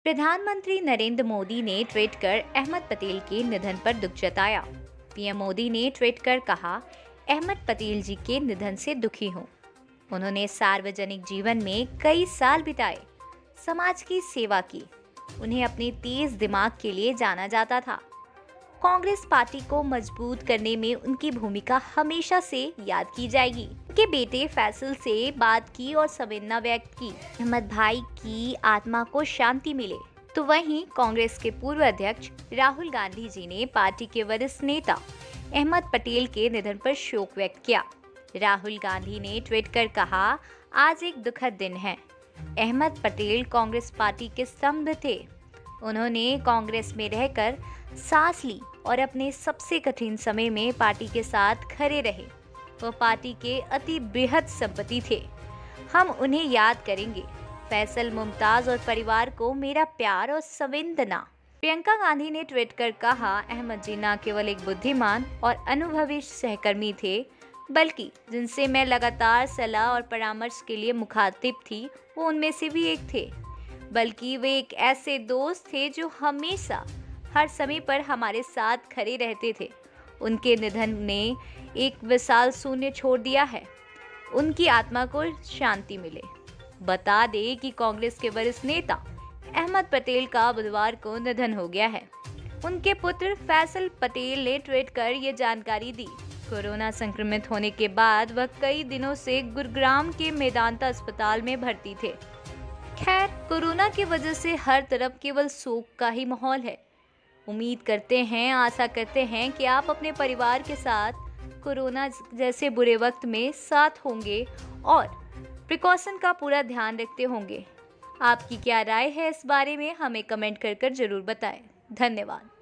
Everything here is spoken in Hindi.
प्रधानमंत्री नरेंद्र मोदी ने ट्वीट कर अहमद पटेल के निधन पर दुख जताया। पीएम मोदी ने ट्वीट कर कहा, अहमद पटेल जी के निधन से दुखी हूँ। उन्होंने सार्वजनिक जीवन में कई साल बिताए, समाज की सेवा की। उन्हें अपने तेज दिमाग के लिए जाना जाता था। कांग्रेस पार्टी को मजबूत करने में उनकी भूमिका हमेशा से याद की जाएगी। उनके बेटे फैसल से बात की और संवेदना व्यक्त की। अहमद भाई की आत्मा को शांति मिले। तो वहीं कांग्रेस के पूर्व अध्यक्ष राहुल गांधी जी ने पार्टी के वरिष्ठ नेता अहमद पटेल के निधन पर शोक व्यक्त किया। राहुल गांधी ने ट्वीट कर कहा, आज एक दुखद दिन है। अहमद पटेल कांग्रेस पार्टी के स्तंभ थे। उन्होंने कांग्रेस में रहकर सांस ली और अपने सबसे कठिन समय में पार्टी के साथ खड़े रहे। वह पार्टी के अति बृहद संपत्ति थे। हम उन्हें याद करेंगे। फैसल, मुमताज और परिवार को मेरा प्यार और संवेदना। प्रियंका गांधी ने ट्वीट कर कहा, अहमद जी न केवल एक बुद्धिमान और अनुभवी सहकर्मी थे, बल्कि जिनसे मैं लगातार सलाह और परामर्श के लिए मुखातिब थी, वो उनमें से भी एक थे। बल्कि वे एक ऐसे दोस्त थे जो हमेशा हर समय पर हमारे साथ खड़े रहते थे। उनके निधन ने एक विशाल शून्य छोड़ दिया है। उनकी आत्मा को शांति मिले। बता दें कि कांग्रेस के वरिष्ठ नेता अहमद पटेल का बुधवार को निधन हो गया है। उनके पुत्र फैसल पटेल ने ट्वीट कर ये जानकारी दी। कोरोना संक्रमित होने के बाद वह कई दिनों से गुरुग्राम के मेदांता अस्पताल में भर्ती थे। खैर, कोरोना की वजह से हर तरफ केवल शोक का ही माहौल है। उम्मीद करते हैं, आशा करते हैं कि आप अपने परिवार के साथ कोरोना जैसे बुरे वक्त में साथ होंगे और प्रिकॉशन का पूरा ध्यान रखते होंगे। आपकी क्या राय है इस बारे में हमें कमेंट कर जरूर बताएं। धन्यवाद।